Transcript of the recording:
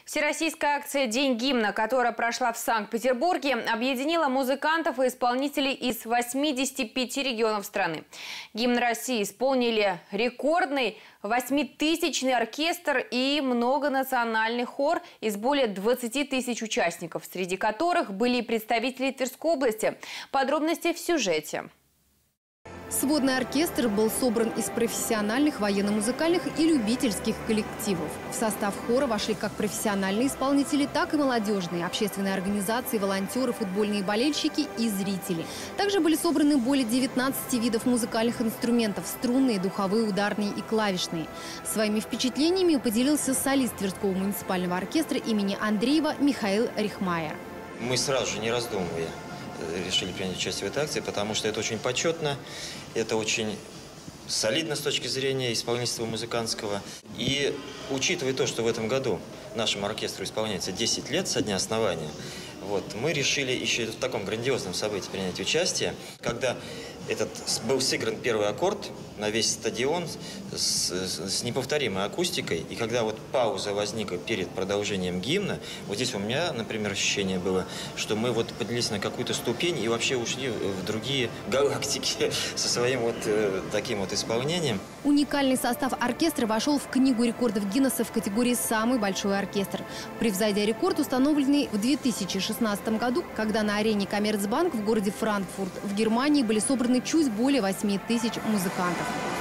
Всероссийская акция «День гимна», которая прошла в Санкт-Петербурге, объединила музыкантов и исполнителей из 85 регионов страны. Гимн России исполнили рекордный 8000-тысячный оркестр и многонациональный хор из более 20 тысяч участников, среди которых были и представители Тверской области. Подробности в сюжете. Сводный оркестр был собран из профессиональных военно-музыкальных и любительских коллективов. В состав хора вошли как профессиональные исполнители, так и молодежные, общественные организации, волонтеры, футбольные болельщики и зрители. Также были собраны более 19 видов музыкальных инструментов – струнные, духовые, ударные и клавишные. Своими впечатлениями поделился солист Тверского муниципального оркестра имени Андреева Михаил Рихмайер. Мы сразу же, не раздумывая, решили принять участие в этой акции, потому что это очень почетно, это очень солидно с точки зрения исполнительства музыкантского. И учитывая то, что в этом году нашему оркестру исполняется 10 лет со дня основания, мы решили еще в таком грандиозном событии принять участие, когда был сыгран первый аккорд на весь стадион с неповторимой акустикой. И когда пауза возникла перед продолжением гимна, здесь у меня, например, ощущение было, что мы поднялись на какую-то ступень и вообще ушли в другие галактики со своим таким исполнением. Уникальный состав оркестра вошел в Книгу рекордов Гиннесса в категории «Самый большой оркестр», превзойдя рекорд, установленный в 2016 году, когда на арене Коммерцбанк в городе Франкфурт в Германии были собраны чуть более 8000 музыкантов.